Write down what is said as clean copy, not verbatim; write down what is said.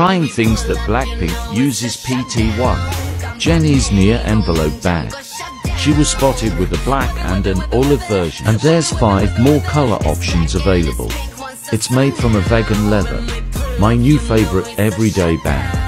Trying things that Blackpink uses. PT1. Jennie's Nieeh envelope bag. She was spotted with a black and an olive version, and there's 5 more color options available. It's made from a vegan leather. My new favorite everyday bag.